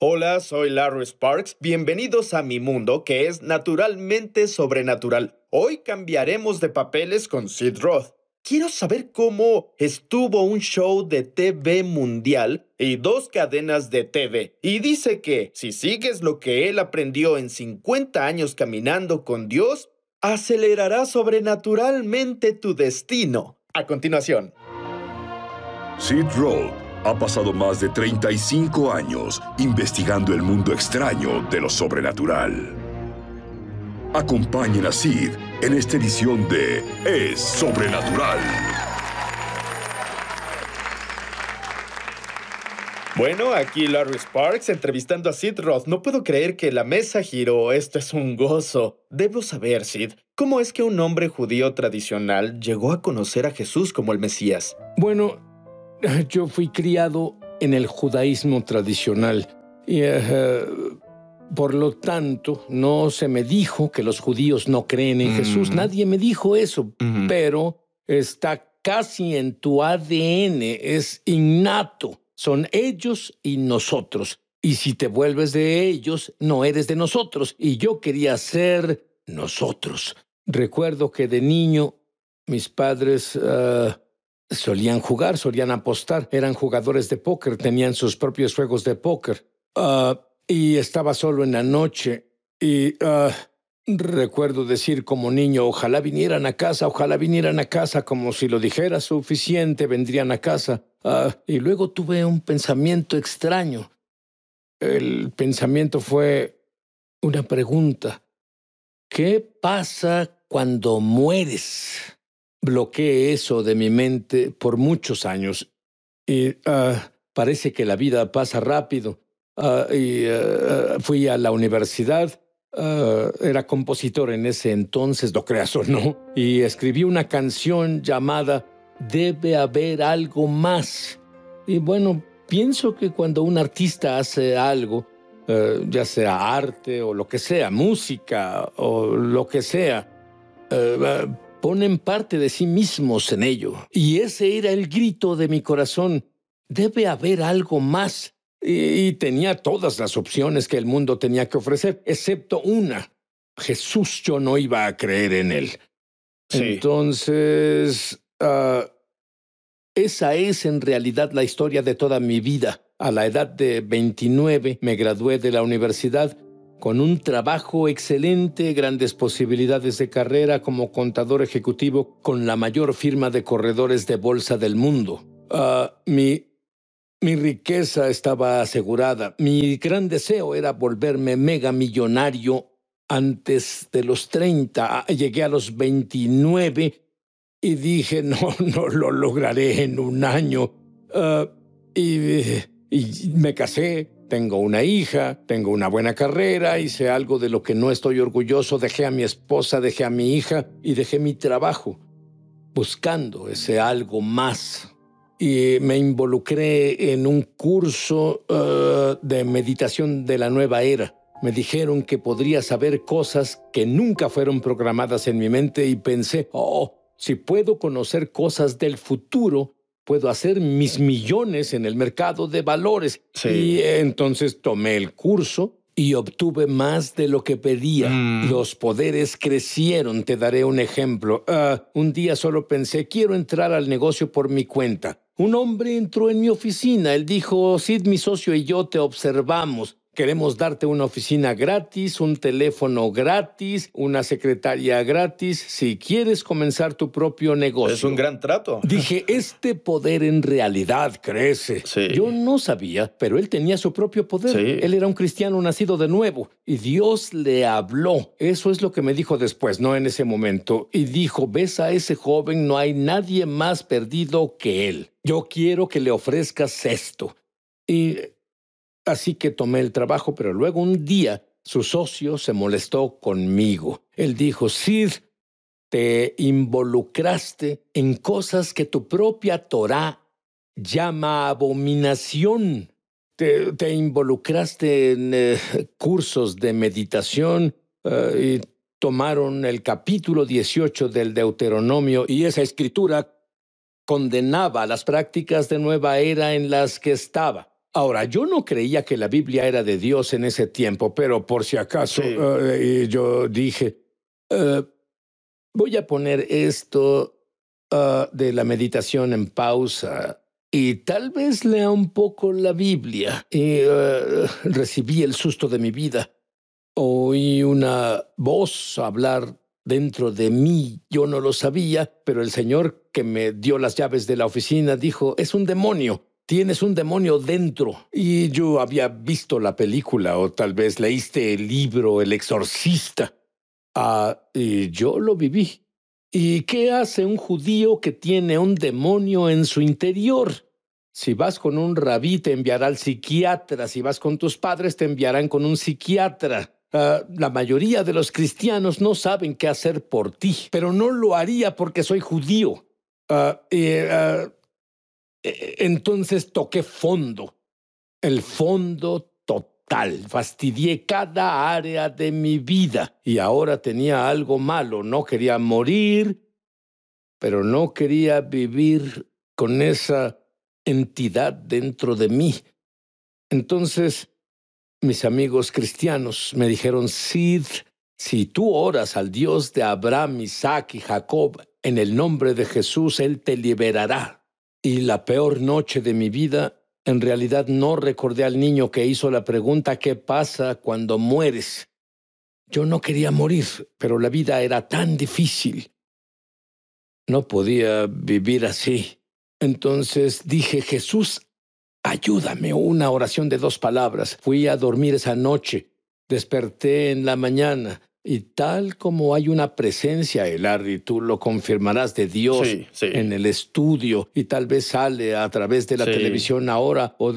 Hola, soy Larry Sparks. Bienvenidos a mi mundo, que es naturalmente sobrenatural. Hoy cambiaremos de papeles con Sid Roth. Quiero saber cómo estuvo un show de TV mundial y 2 cadenas de TV. Y dice que si sigues lo que él aprendió en 50 años caminando con Dios, acelerará sobrenaturalmente tu destino. A continuación. Sid Roth ha pasado más de 35 años investigando el mundo extraño de lo sobrenatural. Acompañen a Sid en esta edición de Es Sobrenatural. Bueno, aquí Larry Sparks entrevistando a Sid Roth. No puedo creer que la mesa giró. Esto es un gozo. Debo saber, Sid, ¿cómo es que un hombre judío tradicional llegó a conocer a Jesús como el Mesías? Bueno, yo fui criado en el judaísmo tradicional y por lo tanto no se me dijo que los judíos no creen en Jesús. Nadie me dijo eso, pero está casi en tu ADN, es innato. Son ellos y nosotros. Y si te vuelves de ellos, no eres de nosotros. Y yo quería ser nosotros. Recuerdo que de niño mis padres solían jugar, solían apostar. Eran jugadores de póker, tenían sus propios juegos de póker. Y estaba solo en la noche. Y recuerdo decir como niño, ojalá vinieran a casa, como si lo dijera suficiente, vendrían a casa. Y luego tuve un pensamiento extraño. El pensamiento fue una pregunta. ¿Qué pasa cuando mueres? Bloqueé eso de mi mente por muchos años. Y parece que la vida pasa rápido. Fui a la universidad. Era compositor en ese entonces, lo creas o no. Y escribí una canción llamada Debe haber algo más. Y bueno, pienso que cuando un artista hace algo, ya sea arte o lo que sea, música o lo que sea, ponen parte de sí mismos en ello. Y ese era el grito de mi corazón. Debe haber algo más. Y tenía todas las opciones que el mundo tenía que ofrecer, excepto una. Jesús, yo no iba a creer en él. Sí. Entonces, esa es en realidad la historia de toda mi vida. A la edad de 29 me gradué de la universidad con un trabajo excelente, grandes posibilidades de carrera como contador ejecutivo con la mayor firma de corredores de bolsa del mundo. Mi riqueza estaba asegurada. Mi gran deseo era volverme mega millonario antes de los 30. Llegué a los 29 y dije, no lo lograré en un año. Y me casé, tengo una hija, tengo una buena carrera, hice algo de lo que no estoy orgulloso. Dejé a mi esposa, dejé a mi hija y dejé mi trabajo, buscando ese algo más. Y me involucré en un curso de meditación de la nueva era. Me dijeron que podría saber cosas que nunca fueron programadas en mi mente y pensé, si puedo conocer cosas del futuro, puedo hacer mis millones en el mercado de valores. Sí. Y entonces tomé el curso y obtuve más de lo que pedía. Los poderes crecieron. Te daré un ejemplo. Un día solo pensé, quiero entrar al negocio por mi cuenta. Un hombre entró en mi oficina. Él dijo, Sid, mi socio y yo te observamos. Queremos darte una oficina gratis, un teléfono gratis, una secretaria gratis, si quieres comenzar tu propio negocio. Es un gran trato. Dije, este poder en realidad crece. Sí. Yo no sabía, pero él tenía su propio poder. Sí. Él era un cristiano nacido de nuevo y Dios le habló. Eso es lo que me dijo después, no en ese momento. Y dijo, ves a ese joven, no hay nadie más perdido que él. Yo quiero que le ofrezcas esto. Y así que tomé el trabajo, pero luego un día su socio se molestó conmigo. Él dijo, Sid, te involucraste en cosas que tu propia Torá llama abominación. Te involucraste en cursos de meditación y tomaron el capítulo 18 del Deuteronomio y esa escritura condenaba las prácticas de nueva era en las que estaba. Ahora, yo no creía que la Biblia era de Dios en ese tiempo, pero por si acaso yo dije, voy a poner esto de la meditación en pausa y tal vez lea un poco la Biblia. Y recibí el susto de mi vida. Oí una voz hablar dentro de mí. Yo no lo sabía, pero el señor que me dio las llaves de la oficina dijo, es un demonio. Tienes un demonio dentro. Y yo había visto la película o tal vez leíste el libro El Exorcista. Y yo lo viví. ¿Y qué hace un judío que tiene un demonio en su interior? Si vas con un rabí, te enviará al psiquiatra. Si vas con tus padres, te enviarán con un psiquiatra. La mayoría de los cristianos no saben qué hacer por ti, pero no lo haría porque soy judío. Entonces toqué fondo, el fondo total. Fastidié cada área de mi vida y ahora tenía algo malo. No quería morir, pero no quería vivir con esa entidad dentro de mí. Entonces, mis amigos cristianos me dijeron, Sid, si tú oras al Dios de Abraham, Isaac y Jacob en el nombre de Jesús, Él te liberará. Y la peor noche de mi vida, en realidad no recordé al niño que hizo la pregunta, ¿qué pasa cuando mueres? Yo no quería morir, pero la vida era tan difícil. No podía vivir así. Entonces dije, Jesús, ayúdame, una oración de 2 palabras. Fui a dormir esa noche, desperté en la mañana y tal como hay una presencia, Larry, tú lo confirmarás, de Dios en el estudio y tal vez sale a través de la televisión ahora o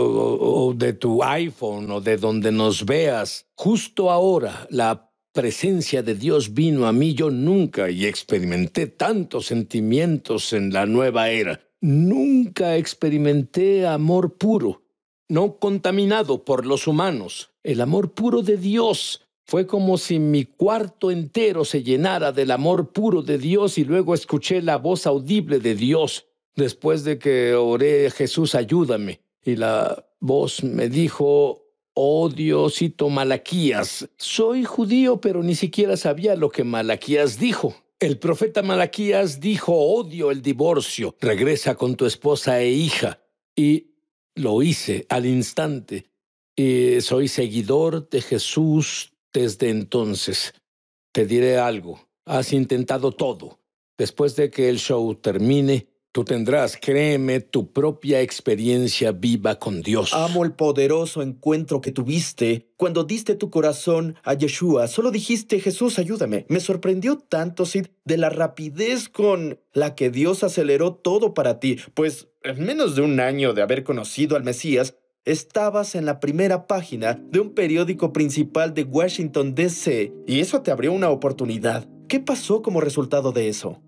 de tu iPhone o de donde nos veas. Justo ahora la presencia de Dios vino a mí. Yo nunca experimenté tantos sentimientos en la nueva era. Nunca experimenté amor puro, no contaminado por los humanos. El amor puro de Dios. Fue como si mi cuarto entero se llenara del amor puro de Dios y luego escuché la voz audible de Dios. Después de que oré, Jesús, ayúdame. Y la voz me dijo, oh Dios, cito Malaquías. Soy judío, pero ni siquiera sabía lo que Malaquías dijo. El profeta Malaquías dijo, odio el divorcio, regresa con tu esposa e hija. Y lo hice al instante. Y soy seguidor de Jesús desde entonces. Te diré algo, has intentado todo. Después de que el show termine, tú tendrás, créeme, tu propia experiencia viva con Dios. Amo el poderoso encuentro que tuviste cuando diste tu corazón a Yeshua. Solo dijiste, Jesús, ayúdame. Me sorprendió tanto, Sid, de la rapidez con la que Dios aceleró todo para ti. Pues en menos de 1 año de haber conocido al Mesías, estabas en la primera página de un periódico principal de Washington, D.C. y eso te abrió una oportunidad. ¿Qué pasó como resultado de eso?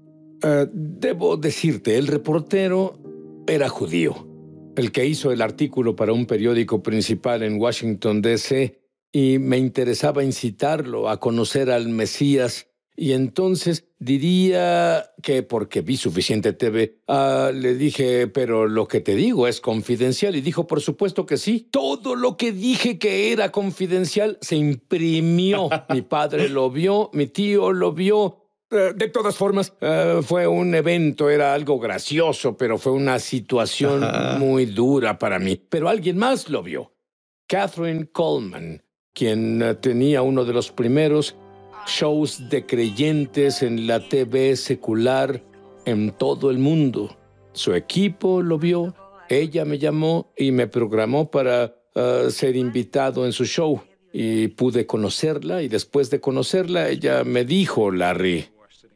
Debo decirte, el reportero era judío, el que hizo el artículo para un periódico principal en Washington, D.C., y me interesaba incitarlo a conocer al Mesías. Y entonces diría que porque vi suficiente TV, le dije, pero lo que te digo es confidencial. Y dijo, por supuesto que sí. Todo lo que dije que era confidencial se imprimió. Mi padre lo vio, mi tío lo vio. De todas formas, fue un evento, era algo gracioso, pero fue una situación muy dura para mí. Pero alguien más lo vio. Catherine Coleman, quien tenía uno de los primeros shows de creyentes en la TV secular en todo el mundo. Su equipo lo vio, ella me llamó y me programó para ser invitado en su show. Y pude conocerla, y después de conocerla, ella me dijo, Larry,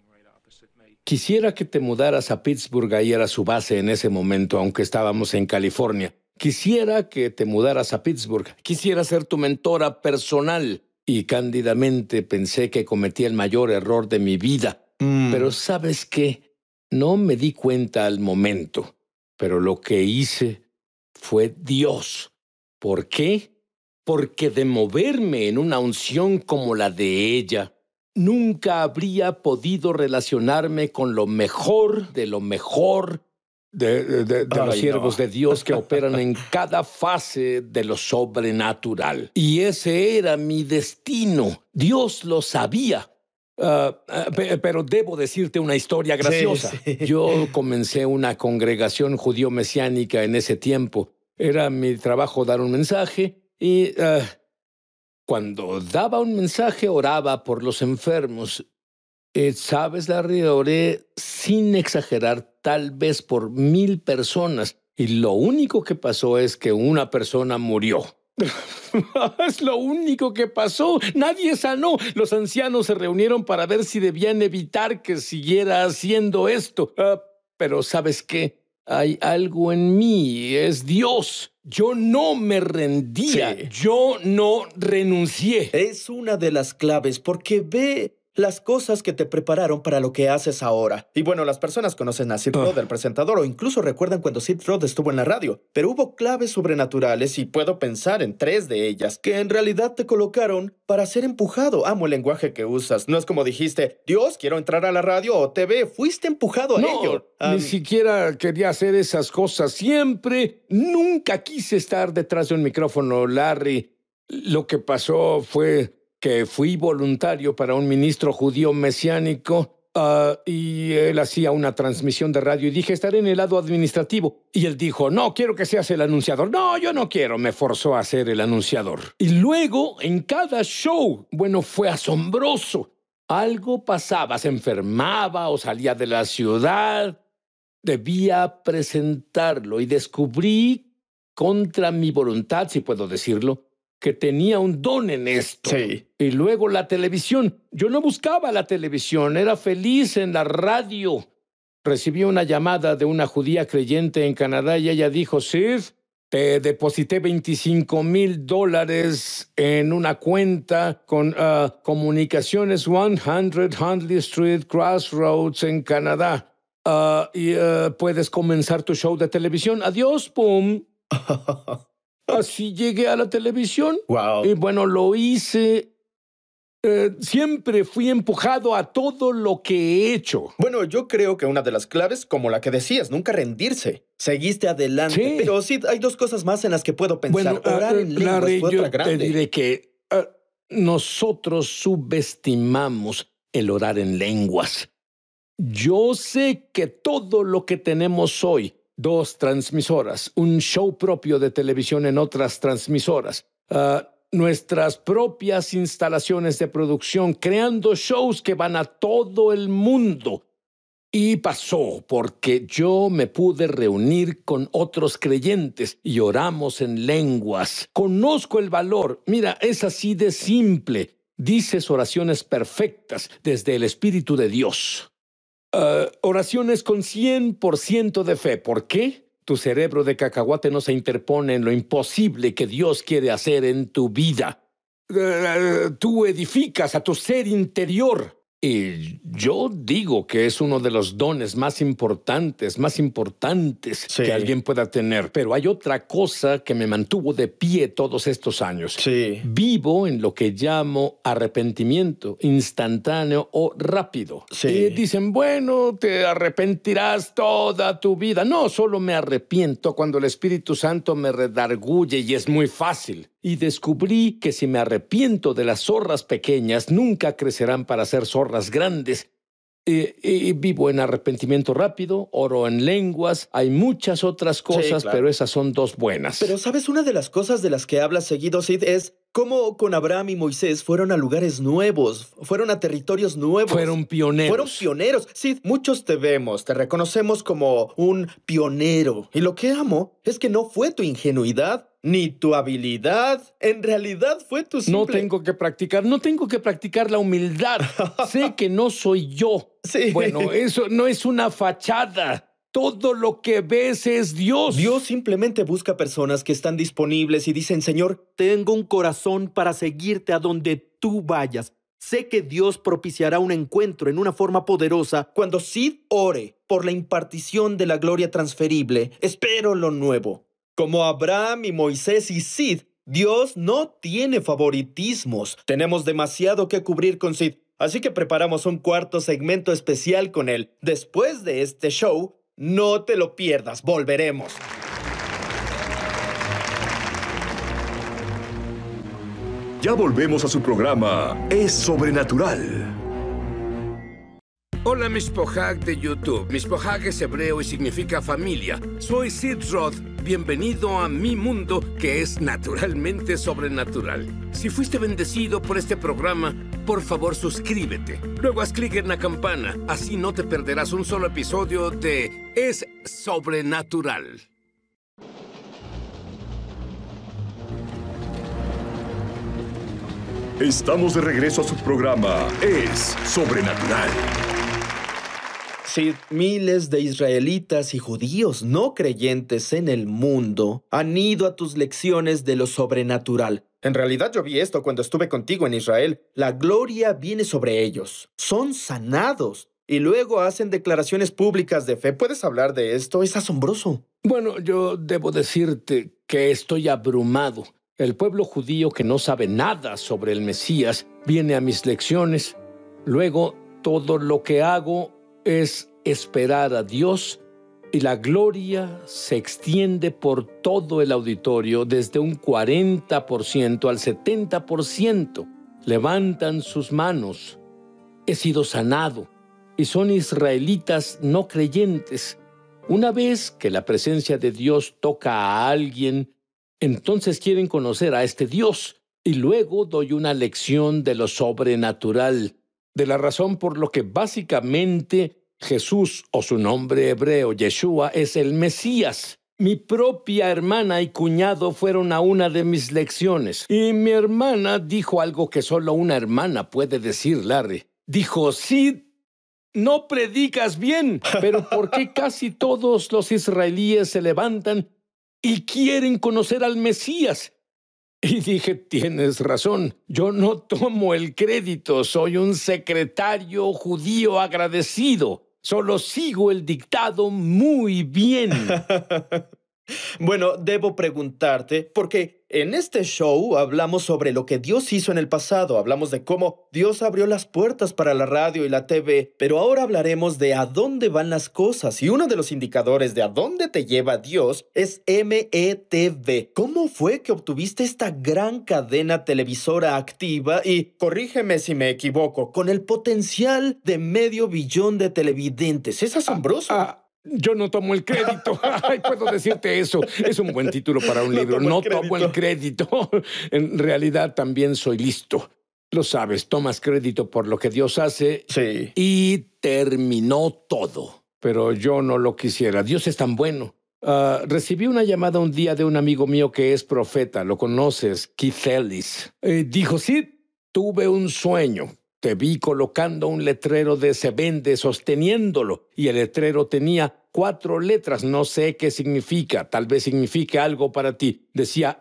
quisiera que te mudaras a Pittsburgh. Ahí era su base en ese momento, aunque estábamos en California. Quisiera que te mudaras a Pittsburgh. Quisiera ser tu mentora personal. Y cándidamente pensé que cometí el mayor error de mi vida. Pero ¿sabes qué? No me di cuenta al momento. Pero lo que hice fue Dios. ¿Por qué? Porque de moverme en una unción como la de ella, nunca habría podido relacionarme con lo mejor de los Ay, siervos no. de Dios que operan en cada fase de lo sobrenatural. Y ese era mi destino. Dios lo sabía. Pero debo decirte una historia graciosa. Sí. Yo comencé una congregación judío mesiánica en ese tiempo. Era mi trabajo dar un mensaje y cuando daba un mensaje oraba por los enfermos. ¿Sabes, Larry? Oré sin exagerar, tal vez por 1000 personas. Y lo único que pasó es que una persona murió. Es lo único que pasó. Nadie sanó. Los ancianos se reunieron para ver si debían evitar que siguiera haciendo esto. Pero ¿sabes qué? Hay algo en mí. Es Dios. Yo no me rendía. Sí. Yo no renuncié. Es una de las claves porque ve las cosas que te prepararon para lo que haces ahora. Y bueno, las personas conocen a Sid Roth, el presentador, o incluso recuerdan cuando Sid Roth estuvo en la radio. Pero hubo claves sobrenaturales y puedo pensar en 3 de ellas que en realidad te colocaron para ser empujado. Amo el lenguaje que usas. No es como dijiste, Dios, quiero entrar a la radio o TV. Fuiste empujado a ello. Ni siquiera quería hacer esas cosas. Nunca quise estar detrás de un micrófono, Larry. Lo que pasó fue que fui voluntario para un ministro judío mesiánico y él hacía una transmisión de radio y dije, estaré en el lado administrativo. Y él dijo, no, quiero que seas el anunciador. No, yo no quiero. Me forzó a ser el anunciador. Y luego, en cada show, bueno, fue asombroso. Algo pasaba, se enfermaba o salía de la ciudad. Debía presentarlo y descubrí, contra mi voluntad, si puedo decirlo, que tenía un don en esto. Sí. Y luego la televisión. Yo no buscaba la televisión, era feliz en la radio. Recibí una llamada de una judía creyente en Canadá y ella dijo, Sid, te deposité $25,000 en una cuenta con Comunicaciones 100 Huntley Street Crossroads en Canadá. Puedes comenzar tu show de televisión. Adiós, pum. Así llegué a la televisión. Wow. Y bueno, lo hice. Siempre fui empujado a todo lo que he hecho. Bueno, yo creo que una de las claves, como la que decías, nunca rendirse. Seguiste adelante. Sí. Pero sí, hay 2 cosas más en las que puedo pensar. Bueno, Orar en lenguas Larry, fue otra yo grande. te diré que nosotros subestimamos el orar en lenguas. Yo sé que todo lo que tenemos hoy, 2 transmisoras, un show propio de televisión en otras transmisoras, nuestras propias instalaciones de producción, creando shows que van a todo el mundo. Y pasó porque yo me pude reunir con otros creyentes y oramos en lenguas. Conozco el valor. Mira, es así de simple. Dices oraciones perfectas desde el Espíritu de Dios. Oraciones con 100% de fe. ¿Por qué? Tu cerebro de cacahuate no se interpone en lo imposible que Dios quiere hacer en tu vida. Tú edificas a tu ser interior. Y yo digo que es uno de los dones más importantes Sí. que alguien pueda tener. Pero hay otra cosa que me mantuvo de pie todos estos años. Sí. Vivo en lo que llamo arrepentimiento instantáneo o rápido. Sí. Y dicen, bueno, te arrepentirás toda tu vida. No, solo me arrepiento cuando el Espíritu Santo me redarguye y es muy fácil. Y descubrí que si me arrepiento de las zorras pequeñas, nunca crecerán para ser zorras grandes. Y vivo en arrepentimiento rápido, oro en lenguas, hay muchas otras cosas, claro. pero esas son 2 buenas. Pero, ¿sabes? Una de las cosas de las que hablas seguido, Sid, es cómo con Abraham y Moisés fueron a lugares nuevos, fueron a territorios nuevos. Fueron pioneros. Fueron pioneros. Sid, muchos te vemos, te reconocemos como un pionero. Y lo que amo es que no fue tu ingenuidad ni tu habilidad. En realidad fue tu simple... No tengo que practicar la humildad. Sé que no soy yo. Sí. Bueno, eso no es una fachada. Todo lo que ves es Dios. Dios simplemente busca personas que están disponibles y dicen, Señor, Tengo un corazón para seguirte a donde tú vayas. Sé que Dios propiciará un encuentro en una forma poderosa. cuando Sid ore por la impartición de la gloria transferible, espero lo nuevo. Como Abraham y Moisés y Sid, Dios no tiene favoritismos. Tenemos demasiado que cubrir con Sid, así que preparamos un 4º segmento especial con él. Después de este show, No te lo pierdas, volveremos. Ya volvemos a su programa Es Sobrenatural. Hola, Mishpohag de YouTube. Mishpohag es hebreo y significa familia. Soy Sid Roth. Bienvenido a mi mundo, que es naturalmente sobrenatural. Si fuiste bendecido por este programa, por favor suscríbete. Luego haz clic en la campana. Así no te perderás un solo episodio de Es Sobrenatural. Estamos de regreso a su programa Es Sobrenatural. Sí, miles de israelitas y judíos no creyentes en el mundo han ido a tus lecciones de lo sobrenatural. En realidad yo vi esto cuando estuve contigo en Israel. La gloria viene sobre ellos. Son sanados. Y luego hacen declaraciones públicas de fe. ¿Puedes hablar de esto? Es asombroso. Bueno, yo debo decirte que estoy abrumado. El pueblo judío que no sabe nada sobre el Mesías viene a mis lecciones. Luego, todo lo que hago es esperar a Dios y la gloria se extiende por todo el auditorio desde un 40% al 70%. Levantan sus manos. He sido sanado y son israelitas no creyentes. Una vez que la presencia de Dios toca a alguien, entonces quieren conocer a este Dios y luego doy una lección de lo sobrenatural, de la razón por lo que básicamente Jesús, o su nombre hebreo, Yeshua, es el Mesías. Mi propia hermana y cuñado fueron a una de mis lecciones y mi hermana dijo algo que solo una hermana puede decir, Larry. Dijo, Sid, no predicas bien, pero ¿por qué casi todos los israelíes se levantan y quieren conocer al Mesías? Y dije, tienes razón, yo no tomo el crédito, soy un secretario judío agradecido. Solo sigo el dictado muy bien. Bueno, debo preguntarte, porque en este show hablamos sobre lo que Dios hizo en el pasado, hablamos de cómo Dios abrió las puertas para la radio y la TV, pero ahora hablaremos de a dónde van las cosas, y uno de los indicadores de a dónde te lleva Dios es METV. ¿Cómo fue que obtuviste esta gran cadena televisora activa y, corrígeme si me equivoco, con el potencial de 500 millones de televidentes? Es asombroso. Yo no tomo el crédito. Ay, puedo decirte eso. Es un buen título para un libro. No tomo el crédito. En realidad también soy listo. Lo sabes, tomas crédito por lo que Dios hace. Sí. Y terminó todo. Pero yo no lo quisiera. Dios es tan bueno. Recibí una llamada un día de un amigo mío que es profeta. Lo conoces, Keith Ellis. Dijo, sí, tuve un sueño. Te vi colocando un letrero de se vende sosteniéndolo y el letrero tenía 4 letras. No sé qué significa. Tal vez signifique algo para ti. Decía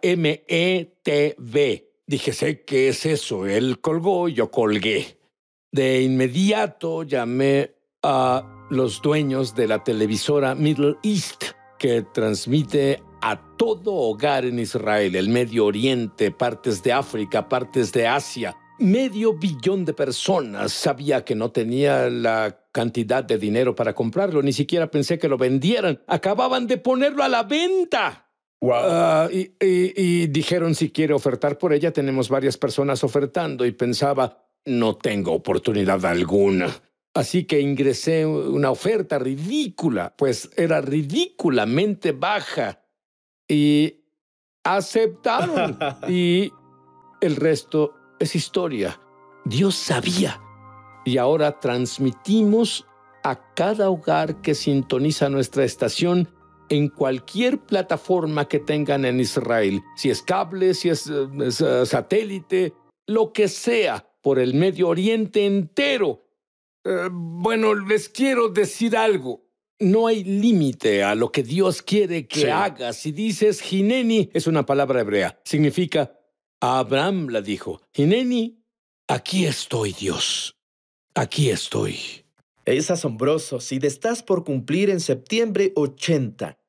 METV. Dije, sé qué es eso. Él colgó y yo colgué. De inmediato llamé a los dueños de la televisora Middle East, que transmite a todo hogar en Israel, el Medio Oriente, partes de África, partes de Asia. 500 millones de personas. Sabía que no tenía la cantidad de dinero para comprarlo. Ni siquiera pensé que lo vendieran. Acababan de ponerlo a la venta. Wow. Y dijeron, si quiere ofertar por ella, tenemos varias personas ofertando. Y pensaba, no tengo oportunidad alguna. Así que ingresé una oferta ridícula, pues era ridículamente baja. Y aceptaron. Y el resto es historia. Dios sabía. Y ahora transmitimos a cada hogar que sintoniza nuestra estación en cualquier plataforma que tengan en Israel. Si es cable, si es satélite, lo que sea, por el Medio Oriente entero. Bueno, les quiero decir algo. No hay límite a lo que Dios quiere que hagas. Si dices Hineni, es una palabra hebrea. Significa a Abraham la dijo, Hineni, aquí estoy, Dios, aquí estoy. Es asombroso. Si estás por cumplir en septiembre 80.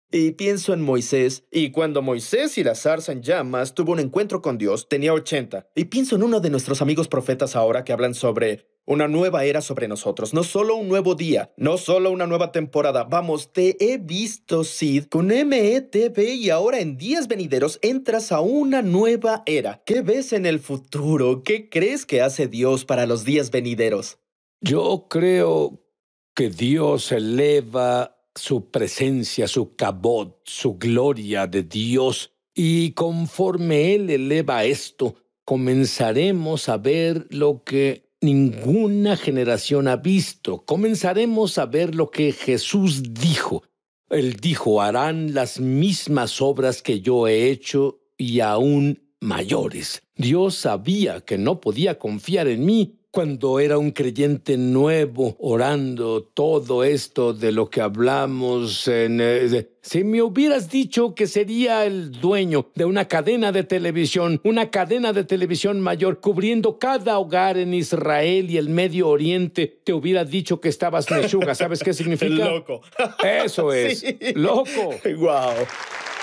Y pienso en Moisés, y cuando Moisés y la zarza en llamas tuvo un encuentro con Dios, tenía 80. Y pienso en uno de nuestros amigos profetas ahora que hablan sobre una nueva era sobre nosotros. No solo un nuevo día, no solo una nueva temporada. Vamos, te he visto, Sid, con METV y ahora en días venideros entras a una nueva era. ¿Qué ves en el futuro? ¿Qué crees que hace Dios para los días venideros? Yo creo que Dios eleva su presencia, su kabod, su gloria de Dios. Y conforme Él eleva esto, comenzaremos a ver lo que ninguna generación ha visto. Comenzaremos a ver lo que Jesús dijo. Él dijo, harán las mismas obras que yo he hecho y aún mayores. Dios sabía que no podía confiar en mí cuando era un creyente nuevo, orando todo esto de lo que hablamos. Si me hubieras dicho que sería el dueño de una cadena de televisión mayor, cubriendo cada hogar en Israel y el Medio Oriente, te hubiera dicho que estabas meshuga. ¿Sabes qué significa? Loco. Eso es, Sí. loco. Wow.